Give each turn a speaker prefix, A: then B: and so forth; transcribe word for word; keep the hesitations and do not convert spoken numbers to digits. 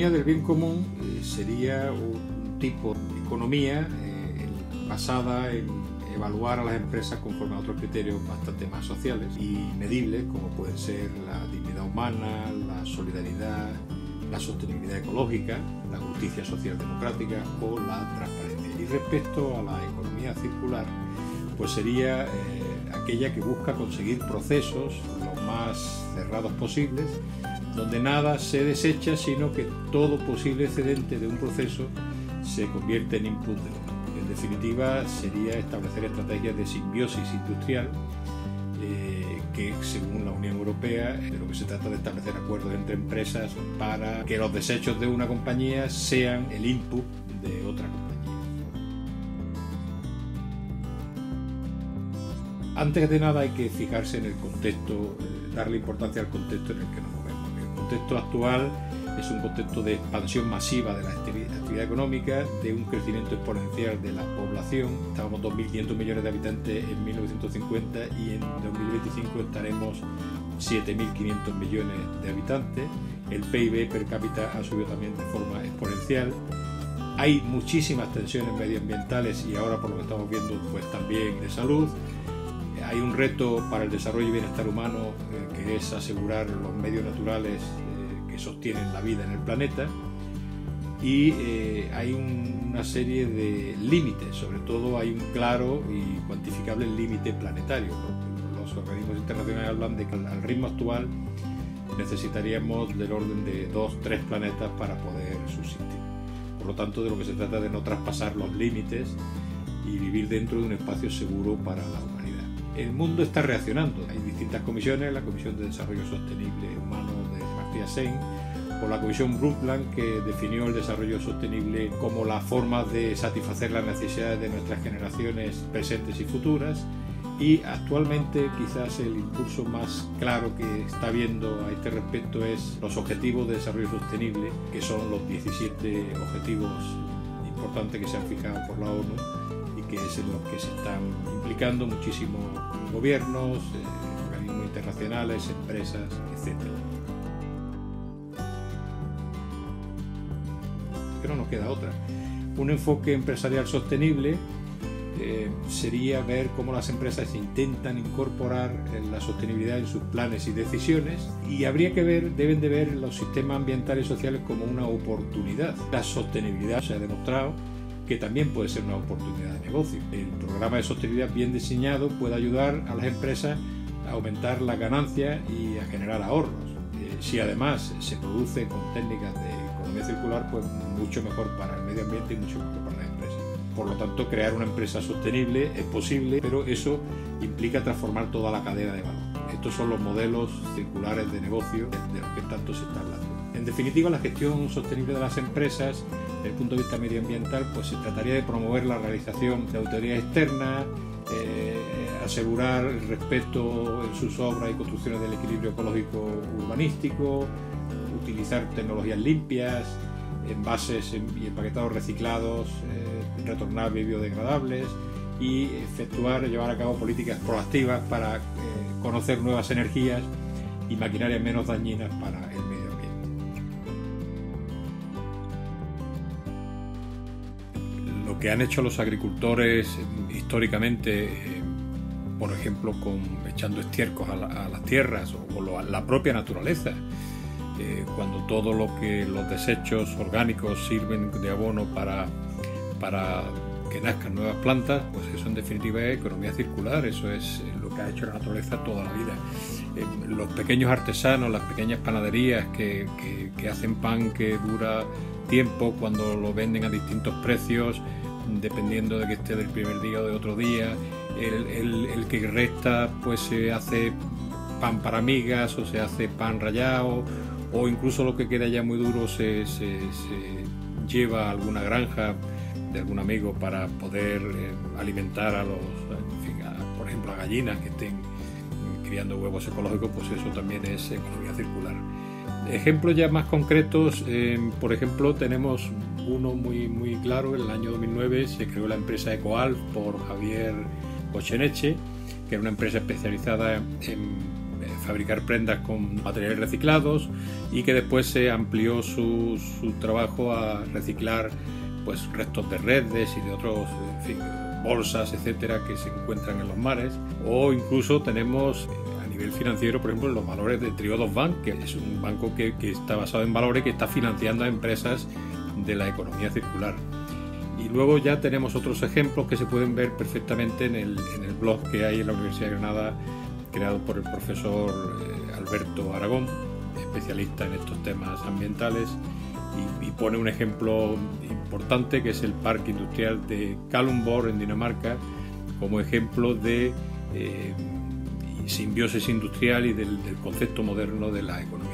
A: economía del bien común eh, sería un tipo de economía eh, basada en evaluar a las empresas conforme a otros criterios bastante más sociales y medibles, como pueden ser la dignidad humana, la solidaridad, la sostenibilidad ecológica, la justicia social democrática o la transparencia. Y respecto a la economía circular, pues sería eh, aquella que busca conseguir procesos lo más cerrados posibles, donde nada se desecha, sino que todo posible excedente de un proceso se convierte en input de otro. En definitiva, sería establecer estrategias de simbiosis industrial eh, que, según la Unión Europea, de lo que se trata de establecer acuerdos entre empresas para que los desechos de una compañía sean el input de otra compañía. Antes de nada hay que fijarse en el contexto, eh, darle importancia al contexto en el que nos movemos. El contexto actual es un contexto de expansión masiva de la actividad económica, de un crecimiento exponencial de la población. Estábamos dos mil quinientos millones de habitantes en mil novecientos cincuenta y en dos mil veinticinco estaremos siete mil quinientos millones de habitantes. El P I B per cápita ha subido también de forma exponencial. Hay muchísimas tensiones medioambientales y ahora, por lo que estamos viendo, pues también de salud. Hay un reto para el desarrollo y bienestar humano eh, que es asegurar los medios naturales que sostienen la vida en el planeta, y eh, hay un, una serie de límites, sobre todo hay un claro y cuantificable límite planetario. Los organismos internacionales hablan de que al ritmo actual necesitaríamos del orden de dos, tres planetas para poder subsistir. Por lo tanto, de lo que se trata es de no traspasar los límites y vivir dentro de un espacio seguro para la humanidad. El mundo está reaccionando. Hay distintas comisiones, la Comisión de Desarrollo Sostenible Humano de Amartya Sen, o la Comisión Brundtland, que definió el desarrollo sostenible como la forma de satisfacer las necesidades de nuestras generaciones presentes y futuras. Y actualmente quizás el impulso más claro que está habiendo a este respecto es los Objetivos de Desarrollo Sostenible, que son los diecisiete objetivos importantes que se han fijado por la ONU y que es en los que se están implicando muchísimos gobiernos, eh, organismos internacionales, empresas, etcétera. Pero no queda otra. Un enfoque empresarial sostenible eh, sería ver cómo las empresas intentan incorporar la sostenibilidad en sus planes y decisiones, y habría que ver, deben de ver los sistemas ambientales y sociales como una oportunidad. La sostenibilidad se ha demostrado que también puede ser una oportunidad de negocio. El programa de sostenibilidad bien diseñado puede ayudar a las empresas a aumentar las ganancias y a generar ahorros. Eh, si además se produce con técnicas de economía circular, pues mucho mejor para el medio ambiente y mucho mejor para las empresas. Por lo tanto, crear una empresa sostenible es posible, pero eso implica transformar toda la cadena de valor. Estos son los modelos circulares de negocio de los que tanto se está hablando. En definitiva, la gestión sostenible de las empresas, desde el punto de vista medioambiental, pues se trataría de promover la realización de auditorías externas, eh, asegurar el respeto en sus obras y construcciones del equilibrio ecológico urbanístico, utilizar tecnologías limpias, envases y empaquetados reciclados, eh, retornables y biodegradables, y efectuar, llevar a cabo políticas proactivas para eh, conocer nuevas energías y maquinarias menos dañinas para el medio ambiente. Lo que han hecho los agricultores históricamente, eh, por ejemplo, con, echando estiércol a, la, a las tierras o, o lo, a la propia naturaleza, Eh, cuando todo lo que los desechos orgánicos sirven de abono para, para que nazcan nuevas plantas, pues eso en definitiva es economía circular. Eso es lo que ha hecho la naturaleza toda la vida. Eh, los pequeños artesanos, las pequeñas panaderías que, que, que hacen pan que dura tiempo, cuando lo venden a distintos precios, dependiendo de que esté del primer día o de otro día, el, el, el que resta pues se hace pan para migas o se hace pan rallado, o incluso lo que queda ya muy duro se, se, se lleva a alguna granja de algún amigo para poder eh, alimentar a los, en fin, a, por ejemplo, a gallinas que estén criando huevos ecológicos, pues eso también es economía circular. Ejemplos ya más concretos, eh, por ejemplo, tenemos uno muy, muy claro. En el año dos mil nueve se creó la empresa Ecoalf por Javier Goyeneche, que era una empresa especializada en fabricar prendas con materiales reciclados y que después se amplió su, su trabajo a reciclar pues restos de redes y de otros, en fin, bolsas, etcétera, que se encuentran en los mares. O incluso tenemos a nivel financiero, por ejemplo, los valores de Triodos Bank, que es un banco que, que está basado en valores, que está financiando a empresas de la economía circular. Y luego ya tenemos otros ejemplos que se pueden ver perfectamente en el, en el blog que hay en la Universidad de Granada, creado por el profesor eh, Alberto Aragón, especialista en estos temas ambientales, y, y pone un ejemplo importante que es el parque industrial de Kalundborg en Dinamarca, como ejemplo de eh, simbiosis industrial y del, del concepto moderno de la economía